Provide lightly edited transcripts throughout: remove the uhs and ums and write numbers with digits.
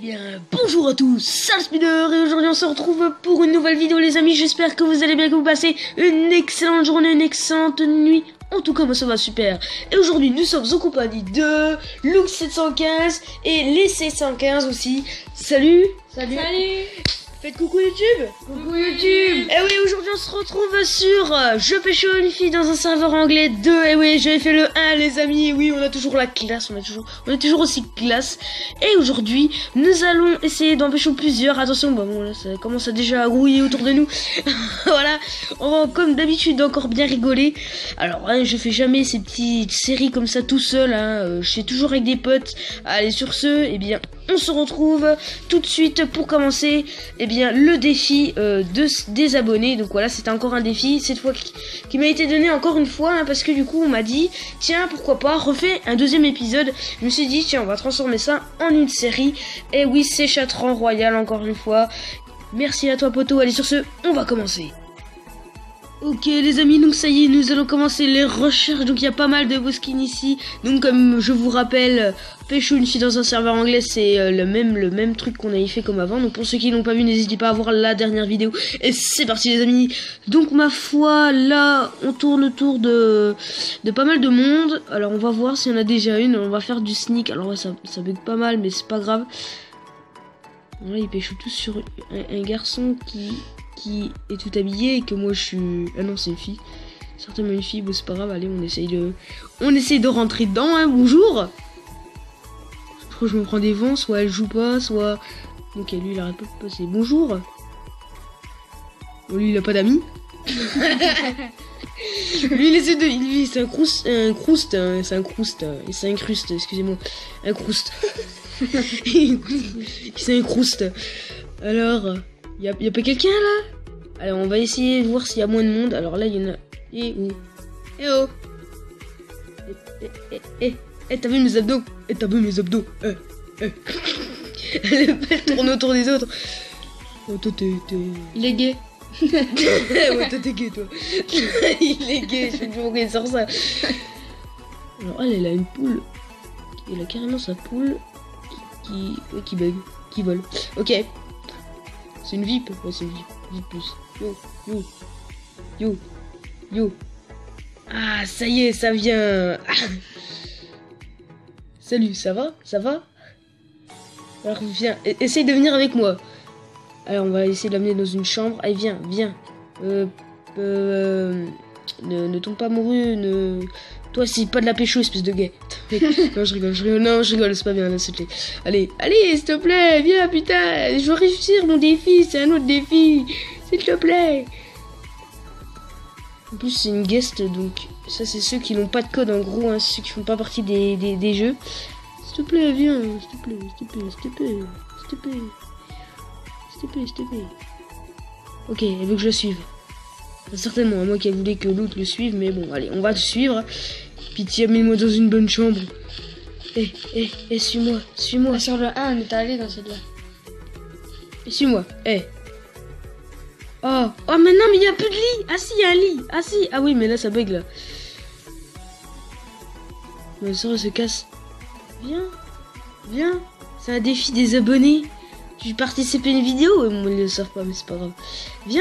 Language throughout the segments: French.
bien, bonjour à tous, c'est Spider et aujourd'hui on se retrouve pour une nouvelle vidéo les amis. J'espère que vous allez bien, que vous passez une excellente journée, une excellente nuit. En tout cas moi ça va super. Et aujourd'hui nous sommes en compagnie de Lux 715 et les 715 aussi. Salut. Salut. Faites coucou YouTube. Coucou YouTube. Et oui, aujourd'hui on se retrouve sur Je pêche une fille dans un serveur anglais 2. Et oui, j'avais fait le 1 les amis. Et oui, on a toujours la classe, on est toujours aussi classe. Et aujourd'hui, nous allons essayer d'empêcher plusieurs. Attention, bah bon là ça commence à déjà grouiller autour de nous. Voilà, on va comme d'habitude encore bien rigoler. Alors hein, je fais jamais ces petites séries comme ça tout seul hein. Je fais toujours avec des potes. Allez, sur ce, eh bien on se retrouve tout de suite pour commencer le défi des abonnés. Donc voilà, c'était encore un défi cette fois qui m'a été donné encore une fois hein, parce que du coup on m'a dit tiens pourquoi pas refais un deuxième épisode. Je me suis dit tiens on va transformer ça en une série. Et oui, c'est Chatran Royal encore une fois. Merci à toi poto. Allez, sur ce on va commencer. Ok les amis, donc ça y est, nous allons commencer les recherches. Donc il y a pas mal de beaux skins ici. Donc comme je vous rappelle, pêcher une fille dans un serveur anglais, c'est le même truc qu'on avait fait comme avant. Donc pour ceux qui n'ont pas vu, n'hésitez pas à voir la dernière vidéo. Et c'est parti les amis. Donc ma foi, là on tourne autour de pas mal de monde. Alors on va voir s'il y en a déjà une. On va faire du sneak. Alors ouais, ça bug pas mal mais c'est pas grave. Là ils pêchent tous sur un garçon qui est tout habillé et que moi je suis... Ah non, c'est une fille. Certainement une fille, bon c'est pas grave, allez on essaye de rentrer dedans hein, bonjour. Je crois que je me prends des vents, soit elle joue pas, soit... Ok, lui il arrête pas de passer. Bonjour. Bon, lui il a pas d'amis. Lui il essaie de... Lui c'est il s'incruste, excusez-moi. Un crouste. Il s'incruste. Alors... Y'a pas quelqu'un là? Alors on va essayer de voir s'il y a moins de monde. Alors là il y en a... Eh oh. Eh oh. T'as vu mes abdos? T'as vu mes abdos? Le père tourne autour des autres. Oh toi t'es... Il est gay. Ouais toi t'es gay toi. Il est gay, je sais pas pourquoi il sort ça. Alors elle a une poule. Elle a carrément sa poule qui bug, qui vole. Ok. C'est une VIP, ouais c'est une VIP plus. Yo. Ah ça y est, ça vient. Ah. Salut, ça va? Alors viens, essaye de venir avec moi. Alors on va essayer de l'amener dans une chambre. Allez viens. Ne tombe pas amoureux, Toi c'est pas de la pécho espèce de gay. Non je rigole, c'est pas bien là s'il te plaît. Allez s'il te plaît, viens putain, je veux réussir mon défi, c'est un autre défi, s'il te plaît. En plus c'est une guest donc ça c'est ceux qui n'ont pas de code en gros hein, ceux qui font pas partie des jeux. S'il te plaît viens, s'il te plaît. Ok, elle veut que je le suive. Certainement à moi qui voulait que l'autre le suive, mais bon allez on va te suivre. Pitié, mets-moi dans une bonne chambre. Suis-moi. Ah, sur le 1, on est allé dans celle-là. Suis-moi. Oh, mais non, mais il y a plus de lit. Ah si, il y a un lit. Ah si, ah oui, mais là ça bug là. Ma soeur elle se casse. Viens. C'est un défi des abonnés. Tu participes à une vidéo. Moi ils le savent pas, mais c'est pas grave. Viens.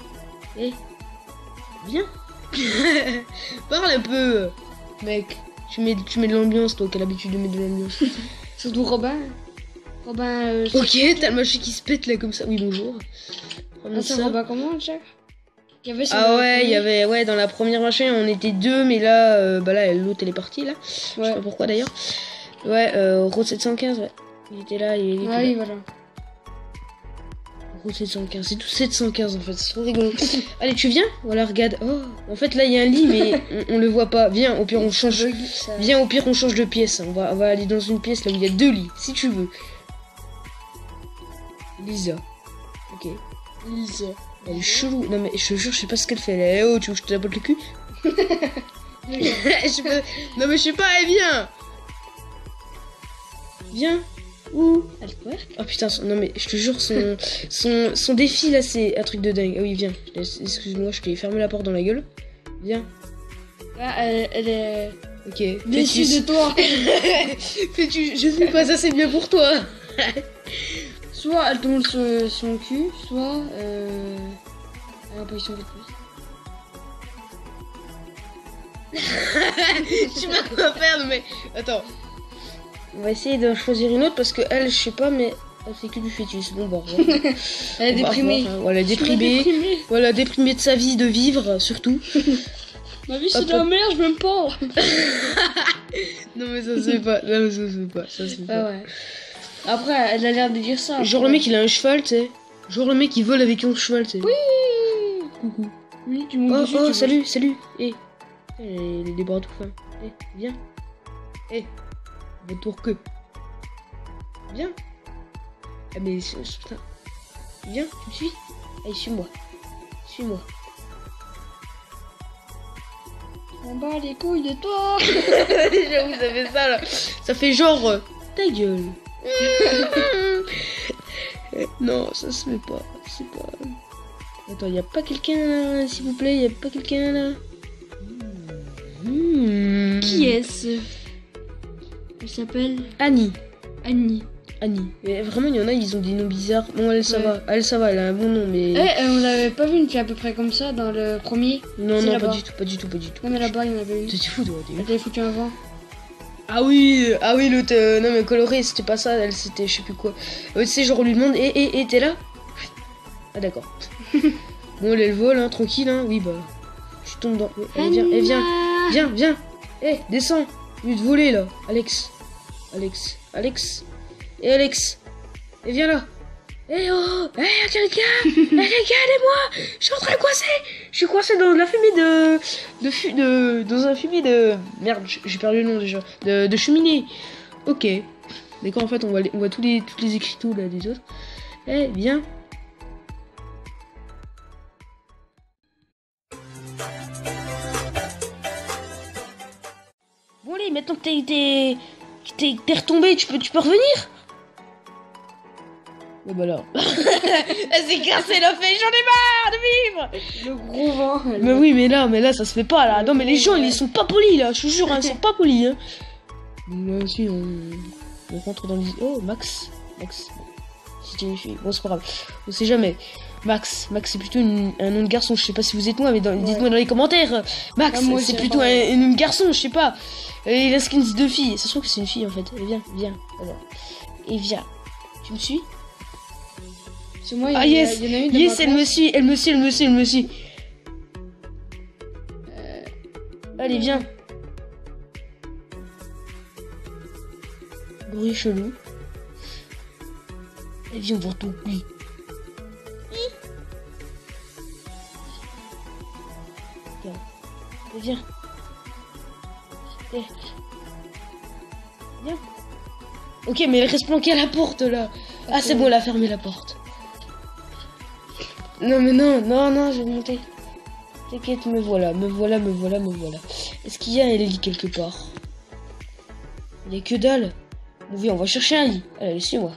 Viens. Parle un peu. Mec, tu mets de l'ambiance, toi qui as l'habitude de mettre de l'ambiance. Surtout Robin. Ok, t'as le machin qui se pète là comme ça. Oui, bonjour. C'est Robin comment, Jack? Il y avait, ouais, dans la première machin, on était deux, mais là, là, l'autre elle est partie là. Ouais. Je sais pas pourquoi d'ailleurs. Ouais, Rose 715, ouais. Il était là, il était là. Oui, voilà. 715, c'est tout 715 en fait, c'est trop rigolo. Allez, tu viens? Voilà, regarde. Oh, en fait là il y a un lit mais on le voit pas. Viens, au pire on change. Viens, au pire on change de pièce. On va aller dans une pièce là où il y a deux lits, si tu veux. Lisa. Ok. Lisa. Elle est chelou. Non mais je te jure, je sais pas ce qu'elle fait là. Oh, tu veux que je te tapote le cul? Non mais je sais pas, elle vient. Viens. Ouh, oh putain, non mais je te jure, son défi là c'est un truc de dingue. Ah oui, viens, excuse-moi, je t'ai fermé la porte dans la gueule. Viens. Ah, elle est... Ok. Déçue de toi. Fais-tu, je suis pas assez bien pour toi. Soit elle te montre son cul, soit elle est en position de plus. Je sais pas quoi faire, mais attends. On va essayer de choisir une autre parce que elle, je sais pas, mais elle fait que du fœtus. Bon, bon. Elle est déprimée. Voilà, déprimée. Voilà, déprimée de sa vie, de vivre, surtout. Ma vie, c'est de la merde, je m'aime pas. Non, mais ça se fait pas. Non, mais ça se fait pas. Ça se fait pas. Ah ouais. Après, elle a l'air de dire ça. Genre, le mec, il a un cheval, tu sais. Genre, le mec, il vole avec un cheval, tu sais. Oui. Coucou. Oui, tu montes dessus. Oh, salut, salut. Eh. Les bras tout fins. Eh, viens. Eh. Retour que. Viens. Ah, mais. Putain. Viens, tu me suis. Allez, suis-moi. Suis-moi. On bat les couilles de toi. J'avoue, ça fait ça là. Ça fait genre. Ta gueule. Non, ça se fait pas. C'est pas. Attends, y a pas quelqu'un là, s'il vous plaît? Y a pas quelqu'un là? Qui est-ce? Elle s'appelle Annie. Annie. Annie. Mais vraiment, il y en a, ils ont des noms bizarres. Bon, elle, ça va. Elle, ça va, elle a un bon nom, mais. On l'avait pas vu une fille à peu près comme ça dans le premier? Non, non, pas du tout, pas du tout, pas du tout. Non, mais là-bas, il y en avait une. T'es fou, toi, Elle t'avait foutu un vent. Ah oui, l'autre, non mais coloré, c'était pas ça, elle c'était je sais plus quoi. Tu sais, genre on lui demande, t'es là? Ah d'accord. Bon, elle vole, hein, tranquille, hein, oui, bah. Je tombe dans. Viens. Descends. Au lieu de voler là, Alex. Alex. Et viens là. Y'a quelqu'un. Aidez-moi. Je suis en train de coincer. Je suis coincé dans la fumée dans un fumier de... Merde, j'ai perdu le nom déjà. De cheminée. Ok. D'accord, en fait, on voit toutes les écritures là des autres. Viens. Bon allez, maintenant que t'es retombé, tu peux revenir? Et bah là. Elle s'est cassée la fesse, j'en ai marre de vivre. Le gros vent. Mais oui, mais là, ça se fait pas là. Non, mais les gens, ils sont pas polis là, je te jure, hein, ils sont pas polis. Hein. Donc là aussi, on rentre dans les. Oh, Max. C'était une fille. Bon, c'est pas grave. On sait jamais. Max, c'est plutôt un nom de garçon. Je sais pas si vous êtes moi, mais dites-moi dans les commentaires. Max, c'est plutôt un nom de garçon, je sais pas. Et la skins de fille. Ça se trouve que c'est une fille en fait. Viens. Alors. Et viens. Tu me suis? Moi, ah yes, elle me suit. Allez, viens. Bruit chelou. Et viens voir ton cul. Viens. Viens. Ok, mais elle reste planquée à la porte là. Ah, c'est bon, elle a fermé la porte. Non, mais non, je vais monter. T'inquiète, me voilà. Est-ce qu'il y a un lit quelque part? Il y a que dalle. Bon, viens, on va chercher un lit. Allez, suis-moi.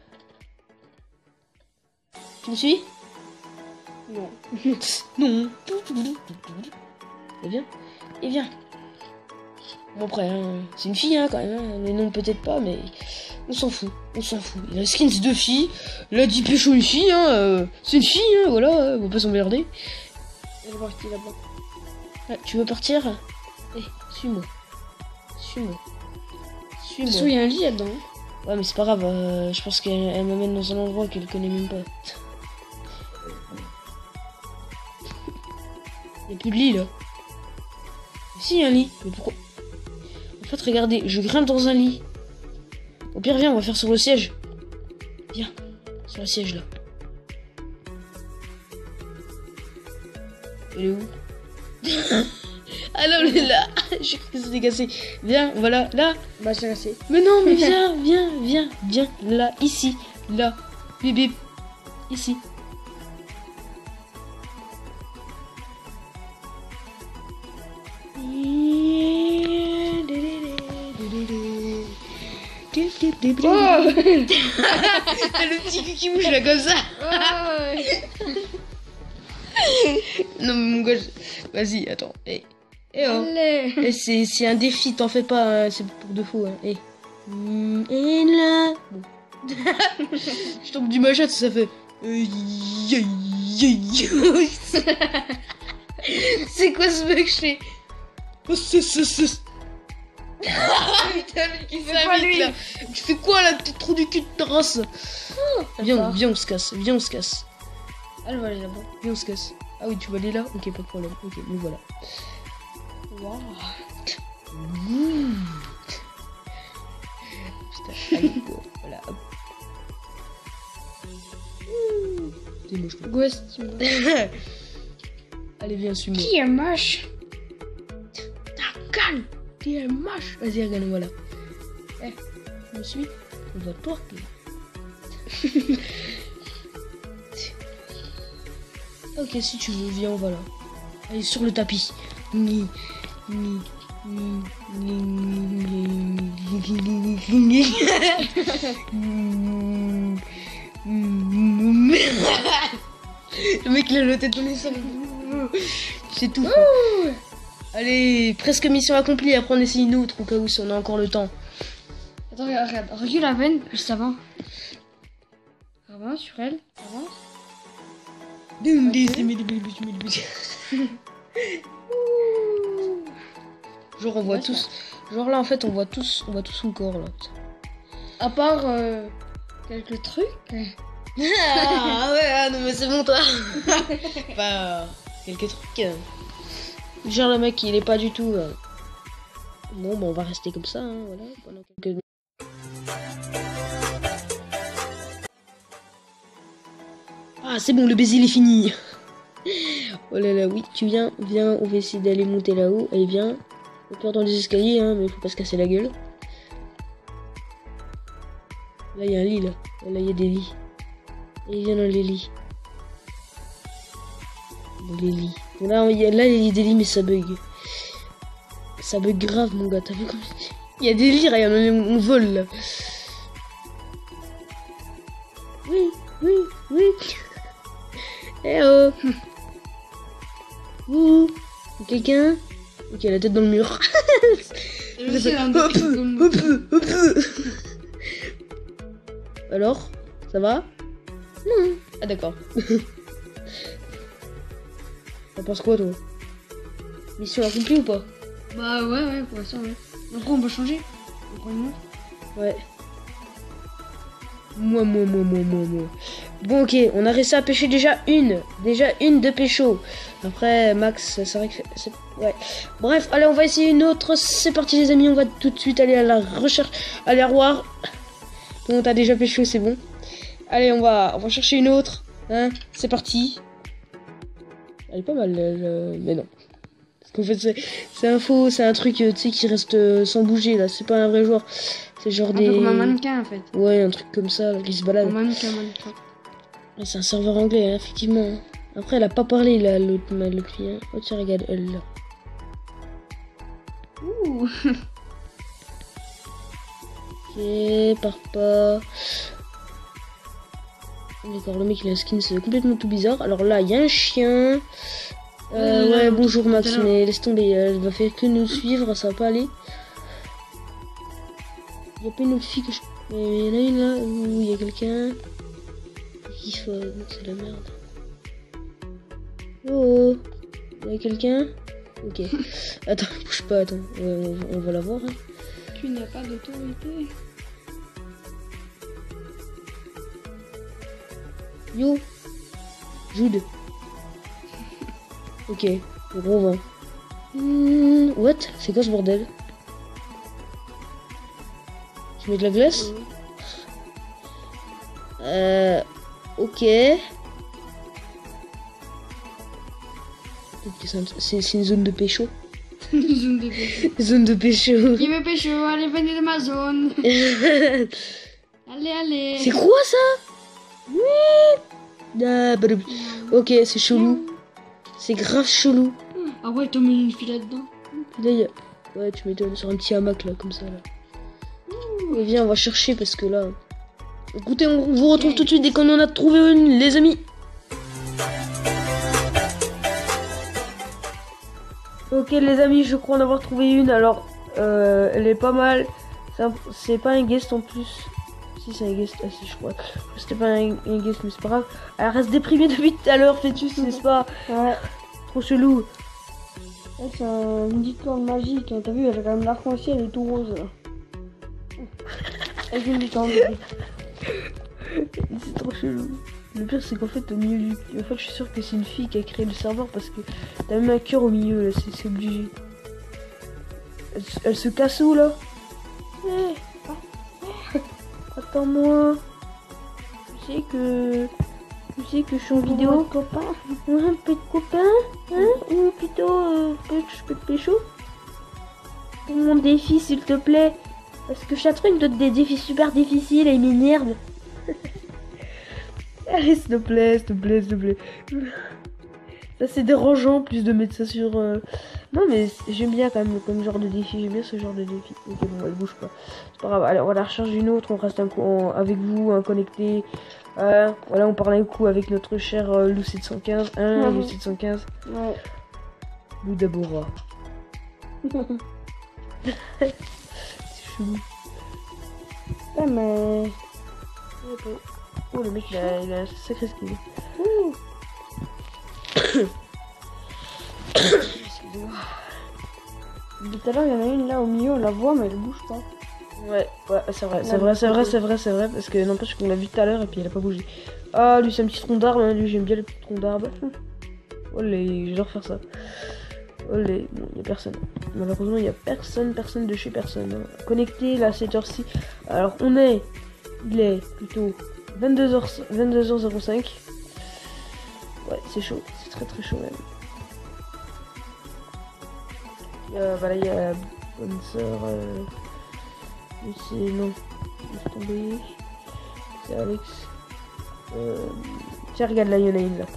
Tu me suis? Non. Non. Et viens. Bon, après, hein, c'est une fille, hein, quand même. Hein. Les noms, peut-être pas, mais on s'en fout. Il a skins de fille. Il a dit pécho une fille, hein. C'est une fille, hein, voilà. On va pas s'emmerder. Elle va partir là-bas. Ah, tu veux partir? Suis-moi. De toute façon, il y a un lit là-dedans. Ouais, mais c'est pas grave. Je pense qu'elle m'amène dans un endroit qu'elle connaît même pas. Il y a plus de lit, là. Si, il y a un lit. Mais pourquoi? En fait, regardez, je grimpe dans un lit. Au pire, viens, on va faire sur le siège. Viens, sur le siège, là. Elle est où? Ah non, mais là, j'ai cru que c'était cassé. Viens, voilà, là. Bah, c'est cassé. Mais non, mais viens, là, ici, là. Bip, bip, ici. Oh. T'as le petit cul qui bouge là comme ça. Non mais mon gars, vas-y, attends. Oh. C'est un défi, t'en fais pas, c'est pour de faux. Hein. Et là. Bon. Je tombe du machette, ça fait... C'est quoi ce mec, je fais... Putain, lui qui fait pas vite, lui. là. Tu fais quoi là, t'es trop du cul de ta race? Viens, viens, on se casse, viens, on se casse. Elle va aller là-bas. Viens, on se casse. Ah oui, tu vas aller là? Ok, pas de problème. Ok, me voilà. Waouh. Putain, allez, go. Voilà, hop. T'es moche, toi. Ghost. Allez, viens, suis-moi. Qui est moche? Calme, t'es moche. Vas-y, regarde, voilà. Eh, tu me suis? On va toi. Ok, si tu veux, viens, on va là. Allez, sur le tapis. Ni, ni, ni, ni, ni, le mec, il a la tête dans les seins. C'est tout. Allez, presque mission accomplie. Après, on essaie une autre au cas où si on a encore le temps. Attends, regarde. Recule la veine, juste avant. Avance sur elle. Avance. Genre on voit Ouais, tous. Genre là en fait on voit tous son corps là. À part quelques trucs. Ah ouais, ah, non mais c'est bon toi. Bah quelques trucs. Genre le mec il est pas du tout. Bon bah on va rester comme ça hein, voilà pendant quelques minutes. Ah c'est bon, le baiser il est fini. Oh là là, oui, tu viens, on va essayer d'aller monter là-haut. Allez, viens. On peur dans les escaliers, hein, mais faut pas se casser la gueule. Là, il y a un lit, là. Là, il y a des lits. Et viens dans les lits. Dans les lits. Là, il y a des lits, mais ça bug. Ça bug grave, mon gars. T'as vu comme... Il y a des lits, regarde, on vole, là. Oui, oui, oui. Eh oh. Ouh. Quelqu'un? Ok, la tête dans le mur. Alors? Ça va? Non. Ah d'accord. T'en penses quoi toi? Mission accomplie ou pas? Bah ouais, pour l'instant, ouais. Après, on va changer. On prend une autre. Ouais. Moi. Bon ok, on a réussi à pêcher déjà une de pécho. Après Max, c'est vrai que c'est... Ouais. Bref, allez on va essayer une autre. C'est parti les amis, on va tout de suite aller à la recherche. Allez au revoir. Bon t'as déjà pécho, c'est bon. Allez on va chercher une autre. Hein, c'est parti. Elle est pas mal, mais non. Parce qu'en fait c'est un faux, c'est un truc tu sais qui reste sans bouger là. C'est pas un vrai joueur. C'est genre Un des... peu comme un mannequin en fait. Ouais, un truc comme ça là, qui se balade. Un mannequin. Ouais, c'est un serveur anglais, hein, effectivement. Après, elle a pas parlé là, l'autre client. Oh tiens, regarde, elle là. Ouh. Ok, pars pas. D'accord, le mec il a un skin, c'est complètement tout bizarre. Alors là, il y a un chien. Ouais, bonjour Max, mais laisse tomber, elle va faire que nous suivre, ça va pas aller. Il y a pas une autre fille que je... Mais il y en a une là où il y a quelqu'un. Il faut... C'est la merde. Oh, il y a quelqu'un? Ok. Attends, bouge pas, attends. On va la voir. Hein. Tu n'as pas d'autorité. Yo, Jude. Ok, gros vent. What? C'est quoi ce bordel? Tu mets de la glace? Ok. Peut-être que c'est une zone de pécho. Zone de pécho. Zone de pécho. Qui veut pécho? Allez, venez de ma zone. Allez. C'est quoi ça? Oui. Ah, ok, c'est chelou. C'est grave chelou. Ah ouais, t'as mis une fille là-dedans. Là, ouais, tu m'étonnes sur un petit hamac là, comme ça là. Et viens, on va chercher parce que là... Écoutez, on vous retrouve tout de suite dès qu'on en a trouvé une, les amis. Ok, les amis, je crois en avoir trouvé une. Alors, elle est pas mal. C'est pas un guest en plus. Si, Si c'est un guest, ah, si, je crois. C'était pas un guest, mais c'est pas grave. Elle reste déprimée depuis tout à l'heure, Fœtus, n'est-ce pas? Ouais. Trop chelou. Ouais, c'est une licorne magique. Hein. T'as vu, elle a quand même l'arc-en-ciel et tout rose. Là. Avec une licorne. C'est trop chelou. Le pire, c'est qu'en fait, au milieu du. En fait, je suis sûr que c'est une fille qui a créé le serveur parce que t'as même un cœur au milieu, là, c'est obligé. Elle se casse où, là? Attends-moi. Tu sais que je suis en vidéo. Copain. Ouais, un peu de copain, hein? Ou plutôt, je peux te pécho? Pour mon défi, s'il te plaît. Parce que Chatron me donne des défis super difficiles et il m'énerve. Allez, s'il te plaît, s'il te plaît, s'il te plaît. Ça, c'est dérangeant, plus de mettre ça sur... Non, mais j'aime bien quand même comme genre de défi. J'aime bien ce genre de défi. Ok, bon, elle bouge pas. C'est pas grave. Allez, on va la rechercher une autre. On reste un coup avec vous, connecté. Voilà, on parle un coup avec notre cher Lou 715. Lou 715. Ouais. Lou Dabora. C'est chelou. Ouais, mais... Oh, le mec, il a un sacré skill. Excusez-moi. Tout à l'heure, il y en a une là au milieu, on la voit, mais elle bouge pas. Ouais, c'est vrai, parce que n'empêche qu'on l'a vu tout à l'heure et puis elle a pas bougé. Ah, lui, c'est un petit tronc d'arbre, hein. Lui, j'aime bien les petits troncs d'arbre. Olé, j'adore faire ça. Olé, bon, il y a personne. Malheureusement, il y a personne de chez personne. Hein. Connecté, là, à cette heure-ci. Alors, il est plutôt 22h05. Ouais, c'est chaud, c'est très chaud même. Voilà, il y a bonne sœur. C'est non, laisse tomber. C'est Alex. Tiens, regarde là, il y en a une là.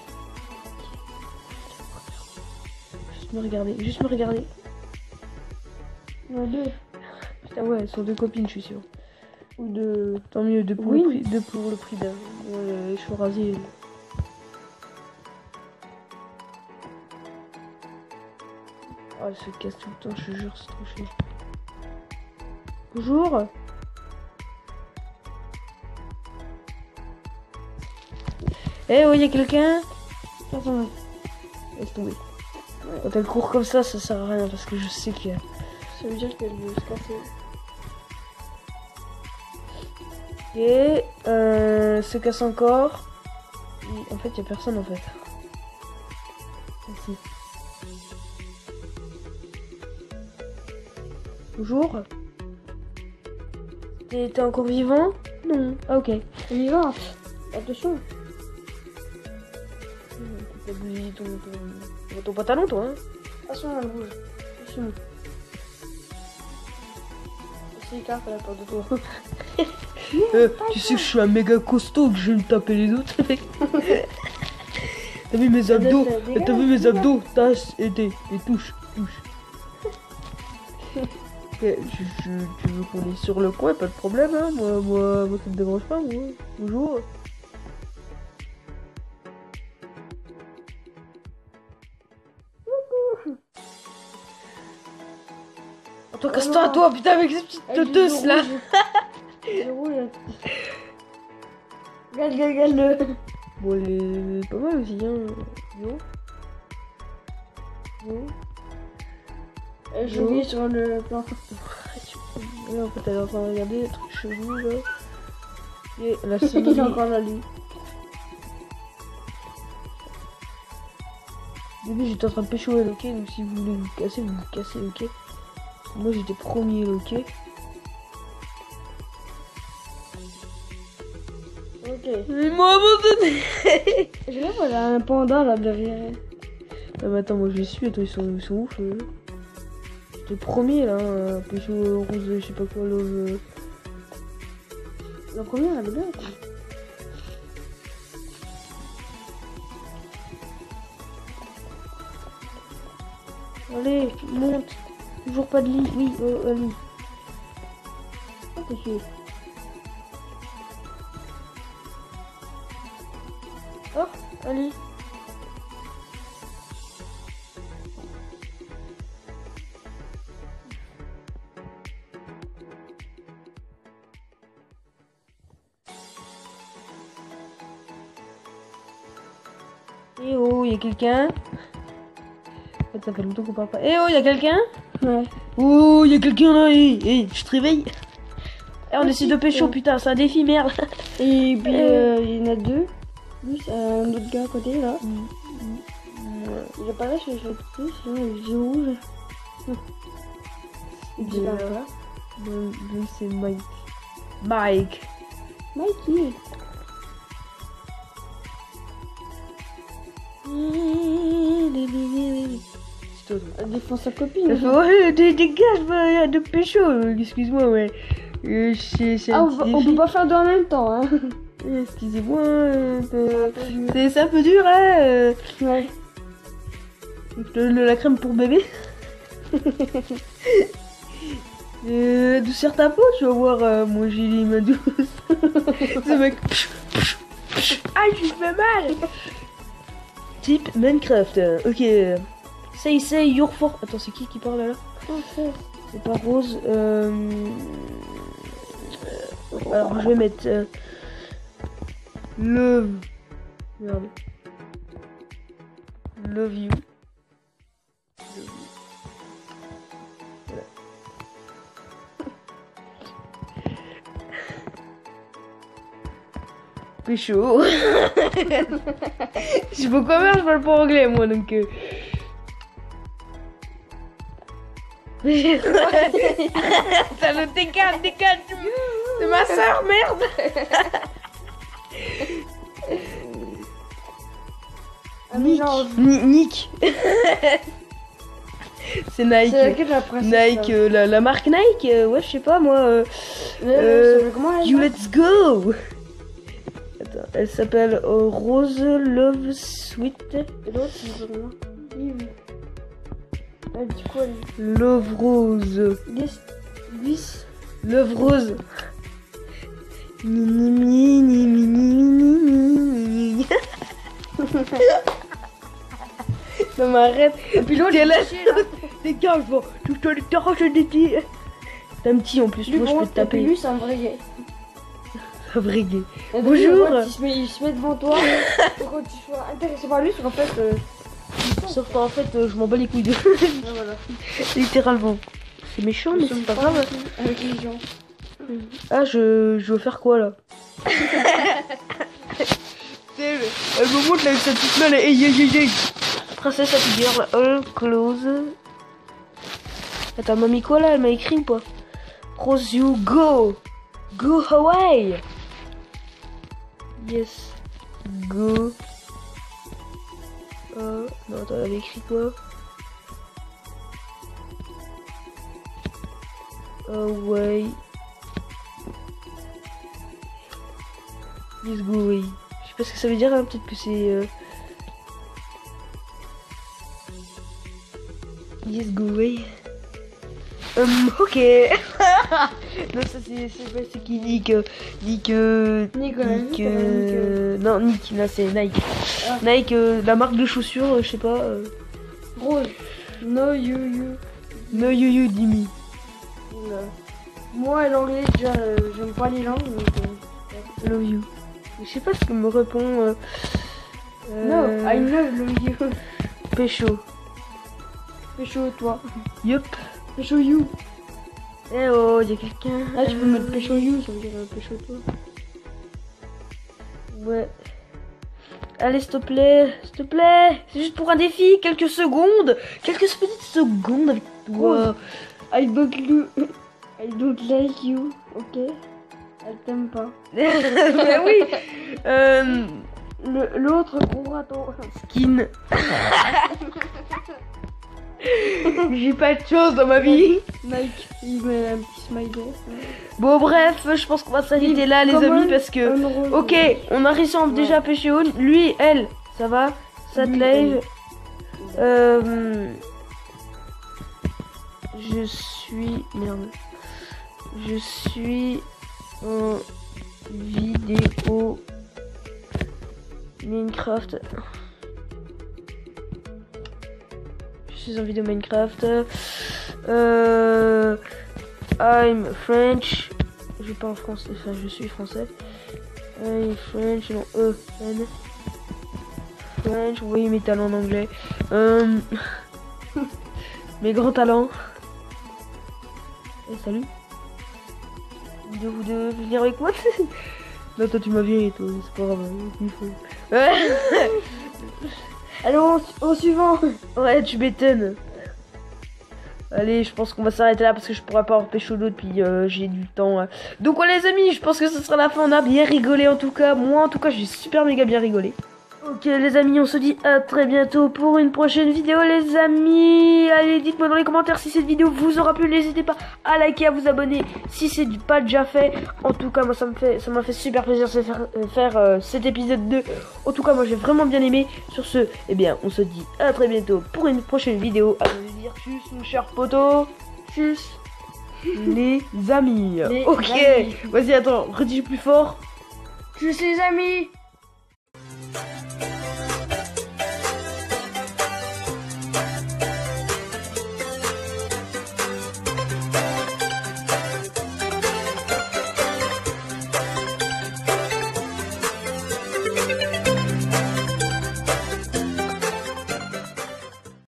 Juste me regarder. Il y en a deux. Putain, ouais, elles sont deux copines, je suis sûr. Ou deux. Tant mieux, deux pour, Oui. deux pour le prix d'un. Les cheveux rasés. Oh, elle se casse tout le temps, je te jure, c'est trop chiant. Bonjour. Eh, ouais, y'a quelqu'un? Attends, Laisse tomber. Quand elle court comme ça sert à rien parce que je sais qu'il y a. ça veut dire qu'elle veut se casser. Et se casse encore. Et en fait, y'a personne en fait. Ici. Bonjour. T'es encore vivant? Non. Ah, ok. On y va. Attention. T'as bousillé ton pantalon, toi, hein? Attention, elle bouge. Attention. C'est écarte à la porte de toi. Tu sais que je suis un méga costaud, que je vais me taper les autres, mec. T'as vu mes abdos? T'as vu mes abdos? Tasse et touche. Ok, tu veux qu'on est sur le coin, pas de problème, hein? Moi, ça me dérange pas, moi. Bonjour. Toi, casse-toi, toi, putain, avec ces petites toteuses là. Le rouge. Regarde. Bon, elle est pas mal aussi, hein. Yo. Elle joue sur le plan. Là, en fait, elle est en train de regarder des trucs chelous là. Et la Il est sonnerie. encore là, lui. Au début, j'étais en train de pécho elle, ok? Donc, si vous voulez vous casser, ok? Moi, j'étais premier, ok? Ok. Mais moi, abandonné. Je vois, elle a un panda là derrière. Ah, mais attends, moi, je les suis, attends, ils sont ouf, J'étais premier là, pécho rose, je sais pas quoi, love. La première, elle est bien, quoi. Allez, monte. Toujours pas de lit. Oui, allez. Ah, t'es chier. Oh, allez. Eh oh, y a quelqu'un? En fait, ça fait longtemps qu'on parle pas. Eh oh, y a quelqu'un? Ouais. Oh, y a quelqu'un là. Tu te réveilles? Eh, on essaie de pécho, ouais. putain, c'est un défi, merde. Et puis il y en a deux. Plus un autre gars à côté là. Il est pas là, je l'ai quitté, sinon il est rouge. Et puis là, voilà. Lui, c'est Mike. Mike. Mikey. Elle défend sa copine. Ouais, dégage, de pécho, excuse-moi, ouais. C'est Ah, un on petit peut défi. pas faire deux en même temps, hein. Excusez-moi, c'est un peu dur, hein. Ouais. Je te donne la crème pour bébé. Douceur ta peau, tu vas voir, moi j'ai les mains douces. Ce mec. Ah, je lui fais mal. Type Minecraft, ok. Say your for. Attends, c'est qui parle là? C'est pas Rose. Alors je vais mettre love. Merde. Love you. Voilà. Pécho. Je sais pas quoi faire, je parle pas anglais moi donc. Ça le décale, c'est ma soeur, merde. Nick. C'est Nike. C'est laquelle la princesse? Nike, la marque Nike, ouais, je sais pas moi. Comment elle You Let's Go. Attends, elle s'appelle Rose Love Sweet. Et l'autre, c'est comment? Elle dit quoi, elle? Love Rose. Glisse. Love Rose. Non mais arrête. Et puis l'autre, T'es là, là. dégage, bon. Tu te t'arraches des petits. T'es un petit en plus, Lui, moi je pour peux moi, te taper. lui, c'est un vrai gay. Un vrai gay. Et donc, Bonjour. il se met devant toi. Pour que tu sois intéressé par lui, parce qu'en fait. Sauf qu'en fait, je m'en bats les couilles de. Voilà. Littéralement. C'est méchant, mais c'est pas grave. Avec les gens. Ah, je veux faire quoi là? Elle me montre là avec sa petite main là. Hey. Princesse Happy Girl, all close. Attends, elle m'a mis quoi là? Elle m'a écrit ou pas? Rose, you go! Go Hawaii! Yes. Go. Non, attends, elle avait écrit quoi? Away. Let's go away. Je sais pas ce que ça veut dire, hein. Peut-être que c'est. Yes, go away. Ok. Non, ça c'est qui Nick. Non, Nick, là c'est Nike. Ah. Nike, la marque de chaussures, je sais pas. Rose. No you. No you, Dimi. Moi, l'anglais, déjà, j'aime pas les langues. Donc, Love you. Je sais pas ce que me répond. No, I love you. Pécho. Pécho, toi. Yup. Pécho, you. Eh oh, y'a quelqu'un. Ah, tu peux mettre pécho, you, ça veut dire pécho, toi. Ouais. Allez, s'il te plaît. C'est juste pour un défi, quelques secondes. Quelques petites secondes avec toi. I don't like you, ok? Elle t'aime pas. Mais oui. L'autre gros raton. Skin. J'ai pas de chance dans ma vie. Nike, il met un petit smiley. Bon bref, je pense qu'on va s'arrêter là les amis parce que... Ok, on a réussi à déjà pêcher une. Lui, elle, ça va. Ça te lève. Je suis... Merde. Je suis en vidéo Minecraft. Je suis en vidéo Minecraft. I'm French. Je parle français. Enfin, je suis français. I'm French. Non, N. French, vous voyez mes talents en anglais. Mes grands talents. Eh, salut. Vous devez venir avec moi. Non, toi tu m'as viré, toi, c'est pas grave. Il faut... Allez, au suivant. Ouais, tu m'étonnes. Allez, je pense qu'on va s'arrêter là parce que je pourrais pas empêcher l'autre puis j'ai du temps. Donc ouais les amis, je pense que ce sera la fin. On a bien rigolé en tout cas. Moi en tout cas, j'ai super méga bien rigolé. Ok les amis, on se dit à très bientôt pour une prochaine vidéo les amis. Allez, dites-moi dans les commentaires si cette vidéo vous aura plu. N'hésitez pas à liker, à vous abonner si c'est pas déjà fait. En tout cas, moi ça m'a fait super plaisir de faire cet épisode 2. En tout cas, moi j'ai vraiment bien aimé. Sur ce, eh bien, on se dit à très bientôt pour une prochaine vidéo. À vous dire tchuss mon cher poteau. Tchuss les amis. Ok, vas-y attends, redis plus fort. Tchuss les amis.